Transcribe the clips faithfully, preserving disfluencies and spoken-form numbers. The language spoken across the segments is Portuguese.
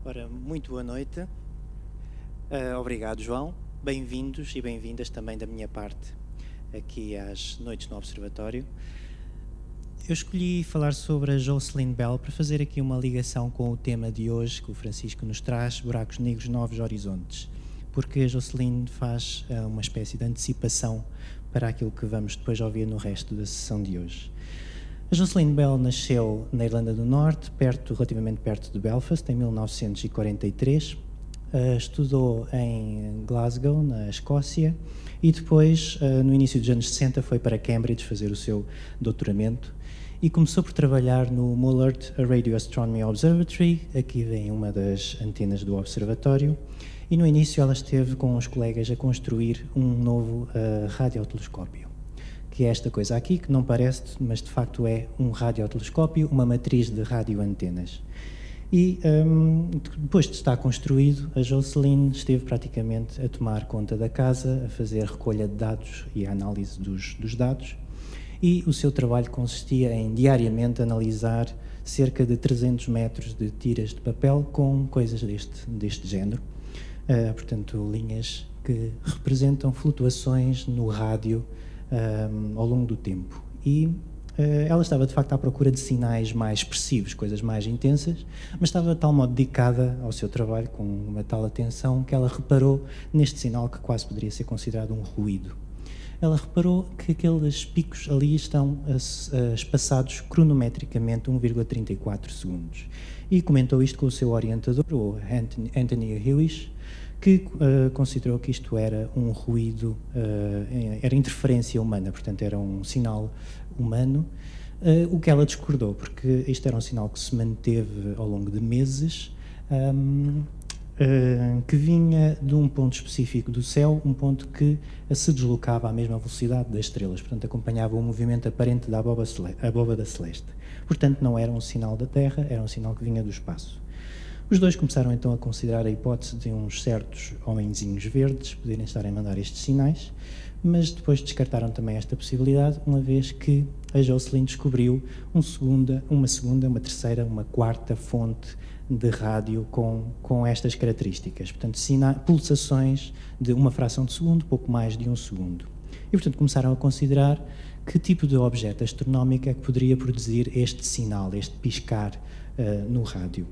Ora, muito boa noite. Uh, obrigado, João. Bem-vindos e bem-vindas também da minha parte aqui às Noites no Observatório. Eu escolhi falar sobre a Jocelyn Bell para fazer aqui uma ligação com o tema de hoje que o Francisco nos traz, Buracos Negros, Novos Horizontes, porque a Jocelyn faz uh, uma espécie de antecipação para aquilo que vamos depois ouvir no resto da sessão de hoje. A Jocelyn Bell nasceu na Irlanda do Norte, perto, relativamente perto de Belfast, em mil novecentos e quarenta e três. Uh, estudou em Glasgow, na Escócia, e depois, uh, no início dos anos sessenta, foi para Cambridge fazer o seu doutoramento e começou por trabalhar no Mullard Radio Astronomy Observatory. Aqui vem uma das antenas do observatório. E no início ela esteve com os colegas a construir um novo uh, radiotelescópio, que é esta coisa aqui, que não parece, mas de facto é um radiotelescópio, uma matriz de radioantenas. E um, depois de estar construído, a Jocelyn esteve praticamente a tomar conta da casa, a fazer recolha de dados e a análise dos, dos dados, e o seu trabalho consistia em diariamente analisar cerca de trezentos metros de tiras de papel com coisas deste, deste género, uh, portanto linhas que representam flutuações no rádio um, ao longo do tempo. E Uh, ela estava de facto à procura de sinais mais expressivos, coisas mais intensas, mas estava de tal modo dedicada ao seu trabalho, com uma tal atenção, que ela reparou neste sinal que quase poderia ser considerado um ruído. Ela reparou que aqueles picos ali estão uh, espaçados cronometricamente um vírgula trinta e quatro segundos. E comentou isto com o seu orientador, o Anthony, Anthony Hewish, que uh, considerou que isto era um ruído, uh, era interferência humana, portanto era um sinal humano, uh, o que ela discordou, porque isto era um sinal que se manteve ao longo de meses, um, uh, que vinha de um ponto específico do céu, um ponto que se deslocava à mesma velocidade das estrelas, portanto acompanhava o movimento aparente da abóbada celeste. Portanto não era um sinal da Terra, era um sinal que vinha do espaço. Os dois começaram então a considerar a hipótese de uns certos homenzinhos verdes poderem estar a mandar estes sinais, mas depois descartaram também esta possibilidade, uma vez que a Jocelyn descobriu um segunda, uma segunda, uma terceira, uma quarta fonte de rádio com, com estas características. Portanto, sina- pulsações de uma fração de segundo, pouco mais de um segundo. E, portanto, começaram a considerar que tipo de objeto astronómico é que poderia produzir este sinal, este piscar uh, no rádio.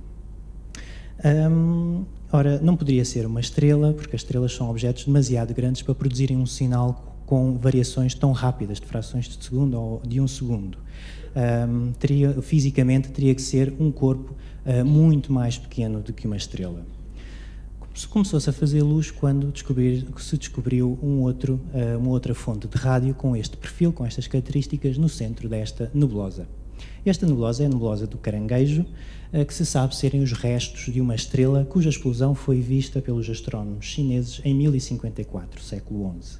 Um, ora, não poderia ser uma estrela, porque as estrelas são objetos demasiado grandes para produzirem um sinal com variações tão rápidas, de frações de segundo ou de um segundo. Um, teria, fisicamente teria que ser um corpo uh, muito mais pequeno do que uma estrela. Começou-se a fazer luz quando descobrir, se descobriu um outro, uh, uma outra fonte de rádio com este perfil, com estas características, no centro desta nebulosa. Esta nebulosa é a nebulosa do Caranguejo, que se sabe serem os restos de uma estrela cuja explosão foi vista pelos astrónomos chineses em mil e cinquenta e quatro, século onze.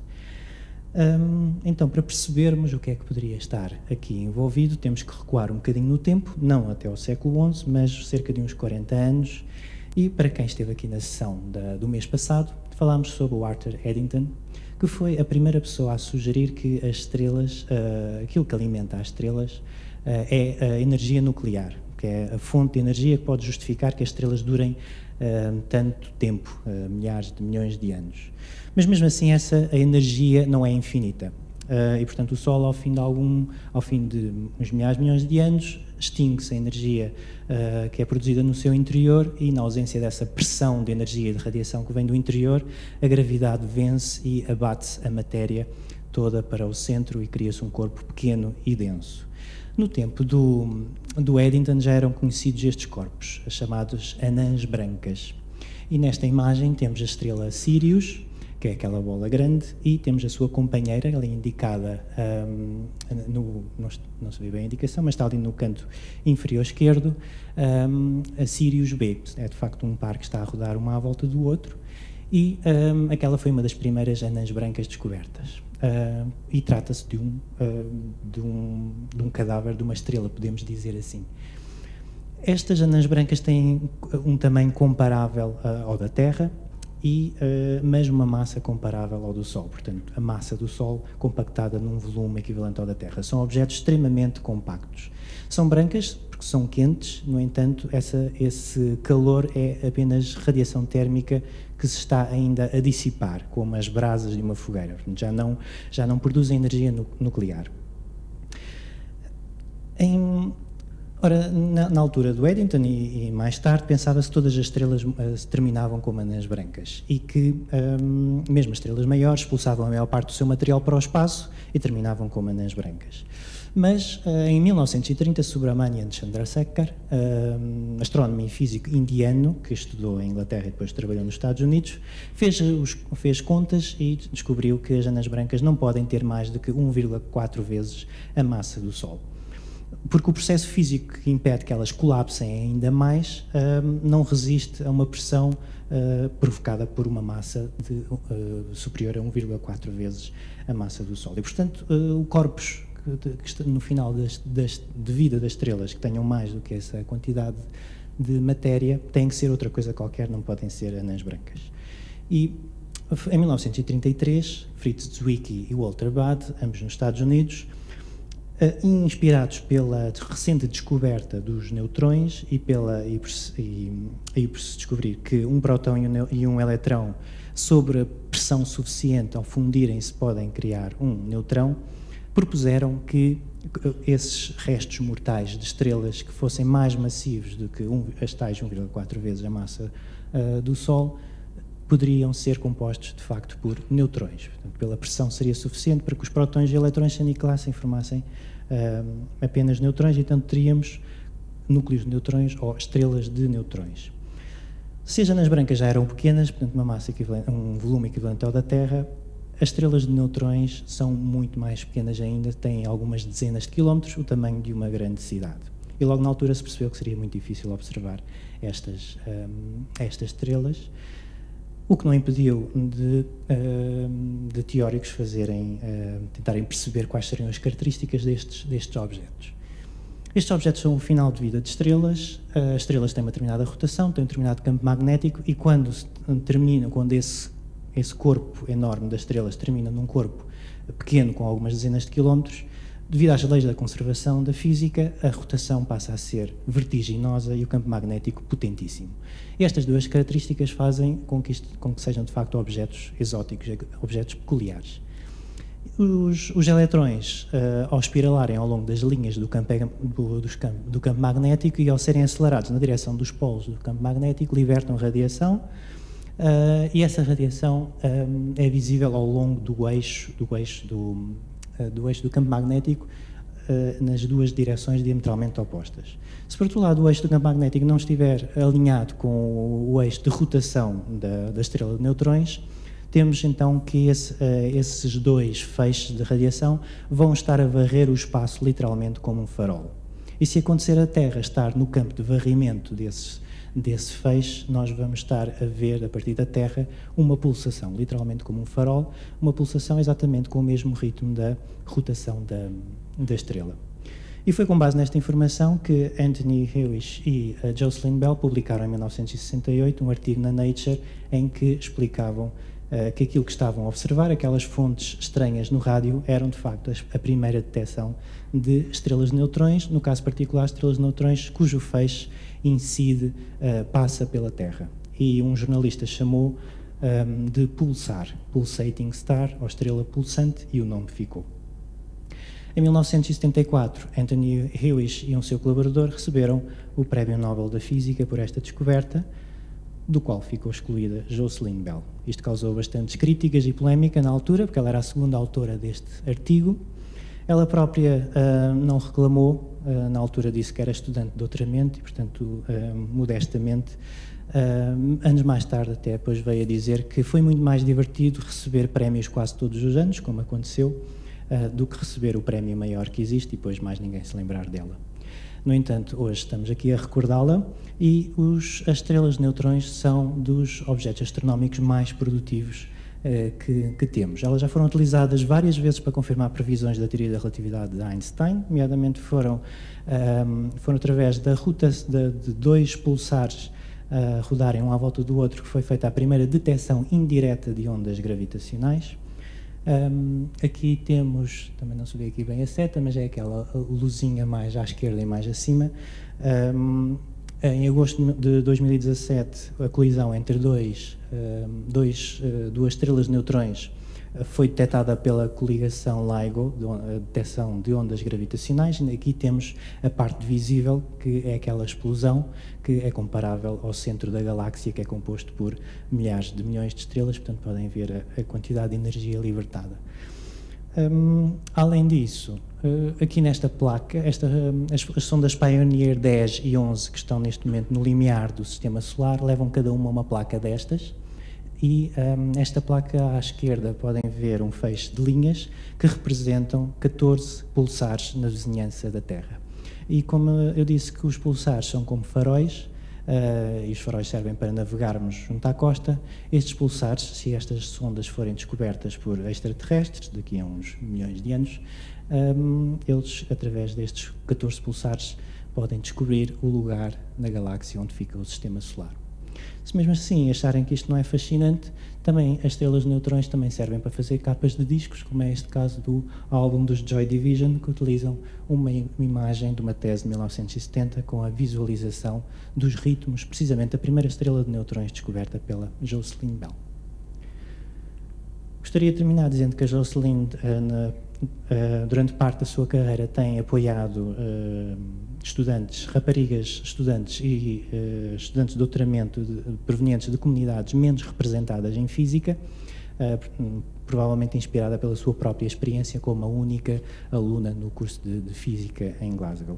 Um, então, para percebermos o que é que poderia estar aqui envolvido, temos que recuar um bocadinho no tempo, não até ao século onze, mas cerca de uns quarenta anos, e para quem esteve aqui na sessão da, do mês passado, falámos sobre o Arthur Eddington, que foi a primeira pessoa a sugerir que as estrelas, uh, aquilo que alimenta as estrelas, uh, é a energia nuclear, que é a fonte de energia que pode justificar que as estrelas durem uh, tanto tempo, uh, milhares de milhões de anos. Mas mesmo assim essa a energia não é infinita. Uh, e portanto o Sol ao fim de algum, ao fim de uns milhares de milhões de anos, extingue-se a energia uh, que é produzida no seu interior e na ausência dessa pressão de energia e de radiação que vem do interior, a gravidade vence e abate a matéria toda para o centro e cria-se um corpo pequeno e denso. No tempo do, do Eddington já eram conhecidos estes corpos, chamados anãs brancas. E nesta imagem temos a estrela Sirius, que é aquela bola grande, e temos a sua companheira, ela é indicada, um, no, não, não se vê bem a indicação, mas está ali no canto inferior esquerdo, um, a Sirius B. É de facto um par que está a rodar uma à volta do outro, e um, aquela foi uma das primeiras anãs brancas descobertas. Uh, e trata-se de, um, uh, de, um, de um cadáver de uma estrela, podemos dizer assim. Estas anãs brancas têm um tamanho comparável uh, ao da Terra, e, uh, mas uma massa comparável ao do Sol. Portanto, a massa do Sol compactada num volume equivalente ao da Terra. São objetos extremamente compactos. São brancas porque são quentes, no entanto, essa, esse calor é apenas radiação térmica que se está ainda a dissipar, como as brasas de uma fogueira. Portanto, já não, já não produzem energia nu nuclear. Em, ora, na, na altura do Eddington e, e mais tarde, pensava-se que todas as estrelas uh, terminavam como anãs brancas e que um, mesmo as estrelas maiores expulsavam a maior parte do seu material para o espaço e terminavam como anãs brancas. Mas uh, em mil novecentos e trinta, Subrahmanyan Chandrasekhar, uh, astrónomo e físico indiano, que estudou em Inglaterra e depois trabalhou nos Estados Unidos, fez, os, fez contas e descobriu que as anãs brancas não podem ter mais do que um vírgula quatro vezes a massa do Sol. Porque o processo físico que impede que elas colapsem ainda mais uh, não resiste a uma pressão uh, provocada por uma massa de, uh, superior a um vírgula quatro vezes a massa do Sol. E, portanto, uh, o corpus que, que está no final das, das, de vida das estrelas que tenham mais do que essa quantidade de matéria tem que ser outra coisa qualquer, não podem ser anãs brancas. E em mil novecentos e trinta e três, Fritz Zwicky e Walter Baade, ambos nos Estados Unidos, inspirados pela recente descoberta dos neutrões e, pela, e, e, e por se descobrir que um próton e um, e um eletrão, sobre a pressão suficiente, ao fundirem-se, podem criar um neutrão, propuseram que esses restos mortais de estrelas que fossem mais massivos do que um, as tais um vírgula quatro vezes a massa uh, do Sol, poderiam ser compostos, de facto, por neutrões. Portanto, pela pressão seria suficiente para que os prótons e eletrões se aniquilassem e formassem uh, apenas neutrões, e, então, teríamos núcleos de neutrões ou estrelas de neutrões. Se as anãs brancas já eram pequenas, portanto, uma massa equivalente, um volume equivalente ao da Terra, as estrelas de neutrões são muito mais pequenas ainda, têm algumas dezenas de quilómetros, o tamanho de uma grande cidade. E logo na altura se percebeu que seria muito difícil observar estas, um, estas estrelas, o que não impediu de, uh, de teóricos fazerem, uh, tentarem perceber quais seriam as características destes, destes objetos. Estes objetos são o final de vida de estrelas. Uh, as estrelas têm uma determinada rotação, têm um determinado campo magnético, e quando terminam, quando esse, esse corpo enorme das estrelas termina num corpo pequeno com algumas dezenas de quilómetros, devido às leis da conservação da física, a rotação passa a ser vertiginosa e o campo magnético potentíssimo. Estas duas características fazem com que, isto, com que sejam, de facto, objetos exóticos, objetos peculiares. Os, os eletrões, uh, ao espiralarem ao longo das linhas do campo, do, dos campo, do campo magnético e ao serem acelerados na direção dos polos do campo magnético, libertam radiação, uh, e essa radiação um, é visível ao longo do eixo do, eixo do, uh, do, eixo do campo magnético, uh, nas duas direções diametralmente opostas. Se por outro lado o eixo do campo magnético não estiver alinhado com o, o eixo de rotação da, da estrela de neutrões, temos então que esse, uh, esses dois feixes de radiação vão estar a varrer o espaço literalmente como um farol. E se acontecer a Terra estar no campo de varrimento desse, desse feixe, nós vamos estar a ver, a partir da Terra, uma pulsação, literalmente como um farol, uma pulsação exatamente com o mesmo ritmo da rotação da, da estrela. E foi com base nesta informação que Anthony Hewish e uh, Jocelyn Bell publicaram em mil novecentos e sessenta e oito um artigo na Nature em que explicavam Uh, que aquilo que estavam a observar, aquelas fontes estranhas no rádio, eram de facto a primeira detecção de estrelas de neutrões, no caso particular estrelas de neutrões cujo feixe incide, uh, passa pela Terra. E um jornalista chamou um, de pulsar, pulsating star, ou estrela pulsante, e o nome ficou. Em mil novecentos e setenta e quatro, Anthony Hewish e um seu colaborador receberam o Prémio Nobel da Física por esta descoberta, do qual ficou excluída Jocelyn Bell. Isto causou bastantes críticas e polémica na altura, porque ela era a segunda autora deste artigo. Ela própria uh, não reclamou, uh, na altura disse que era estudante de doutoramento e, portanto, uh, modestamente, uh, anos mais tarde até depois veio a dizer que foi muito mais divertido receber prémios quase todos os anos, como aconteceu, uh, do que receber o prémio maior que existe e depois mais ninguém se lembrar dela. No entanto, hoje estamos aqui a recordá-la e os, as estrelas de neutrões são dos objetos astronómicos mais produtivos eh, que, que temos. Elas já foram utilizadas várias vezes para confirmar previsões da teoria da relatividade de Einstein, nomeadamente foram, um, foram através da ruta de, de dois pulsares a rodarem um à volta do outro, que foi feita a primeira detecção indireta de ondas gravitacionais. Um, aqui temos, também não se vê aqui bem a seta, mas é aquela luzinha mais à esquerda e mais acima. Um, em agosto de dois mil e dezassete, a colisão entre dois, um, dois, uh, duas estrelas de neutrões foi detectada pela coligação LIGO, a detecção de ondas gravitacionais. Aqui temos a parte visível, que é aquela explosão, que é comparável ao centro da galáxia, que é composto por milhares de milhões de estrelas, portanto podem ver a, a quantidade de energia libertada. Um, além disso, uh, aqui nesta placa, esta, um, as, as sondas Pioneer dez e onze, que estão neste momento no limiar do Sistema Solar, levam cada uma uma placa destas. E um, esta placa à esquerda podem ver um feixe de linhas que representam catorze pulsares na vizinhança da Terra. E como eu disse que os pulsares são como faróis, uh, e os faróis servem para navegarmos junto à costa, estes pulsares, se estas sondas forem descobertas por extraterrestres, daqui a uns milhões de anos, um, eles, através destes catorze pulsares, podem descobrir o lugar na galáxia onde fica o Sistema Solar. Se mesmo assim acharem que isto não é fascinante, também as estrelas de neutrões também servem para fazer capas de discos, como é este caso do álbum dos Joy Division, que utilizam uma imagem de uma tese de mil novecentos e setenta com a visualização dos ritmos, precisamente da primeira estrela de neutrões descoberta pela Jocelyn Bell. Gostaria de terminar dizendo que a Jocelyn, uh, na, uh, durante parte da sua carreira, tem apoiado uh, estudantes, raparigas estudantes e uh, estudantes de doutoramento de, provenientes de comunidades menos representadas em física, uh, provavelmente inspirada pela sua própria experiência como a única aluna no curso de, de física em Glasgow.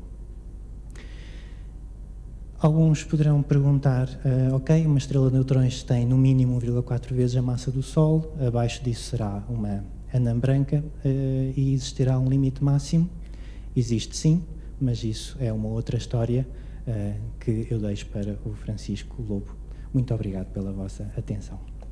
Alguns poderão perguntar, uh, ok, uma estrela de neutrões tem no mínimo um vírgula quatro vezes a massa do Sol, abaixo disso será uma anã branca uh, e existirá um limite máximo? Existe sim, mas isso é uma outra história uh, que eu deixo para o Francisco Lobo. Muito obrigado pela vossa atenção.